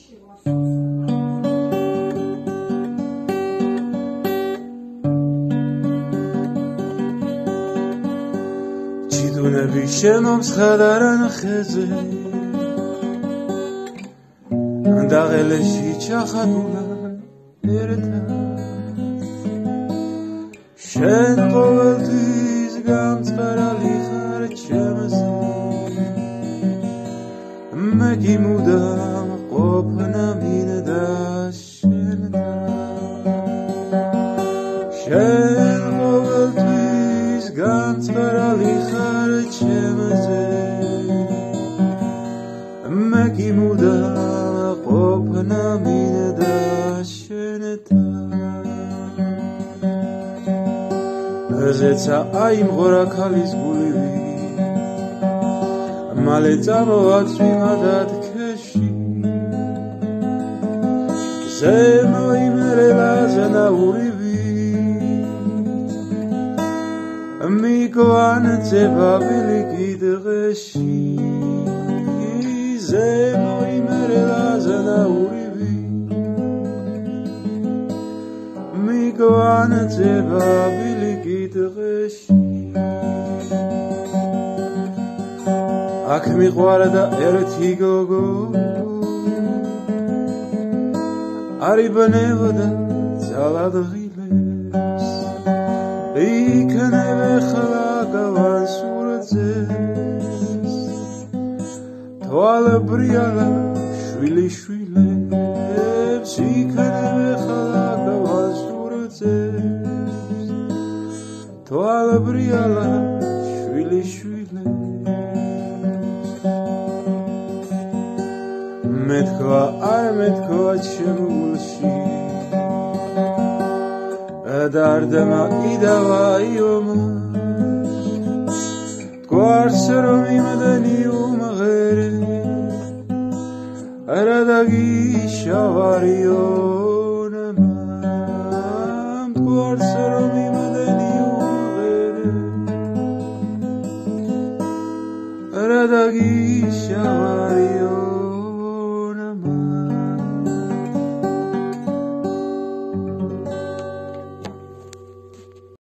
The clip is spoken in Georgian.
ჩიდუნები შემომცხადარან ხეზე დაღელეში ჩახატულან ერთად შენ ყოველთვის გამწყარალი ხარ ჩემზე მე გიმუდამ ყოფნა მინდა შენთან შენ ყოველთვის გამწყარალი ხარ ჩემზე მე გიმუდამ ყოფნა მინდა შენთან ზეცა აიმღორა ქალის გულივი მალე წამოაცვიმადად ქეში ზემო იმერელა ზანაურივი მიგვანწება ბილიკი დღეში ზემო იმერელა ზანაურივი მიგვანწება ბილიკი დღეში აქ მიყვარდა ერთი გოგო არიბნებოდა ძალადღილებს იქნებ ახლა გავანსურძეს თვალბრიალა შვილიშვილებს იქნებ ახლა გავანსურძეს თვალბრიალა შვილიშვილებს მეთქვა არ მეთქვა ჩემულში დარდმა იდავა იომა გვარს რომ იმდენი უმღერე რა დაგიშავარიონმა გვარს რომ იმდენი უმღერე რა დაგიშავარიო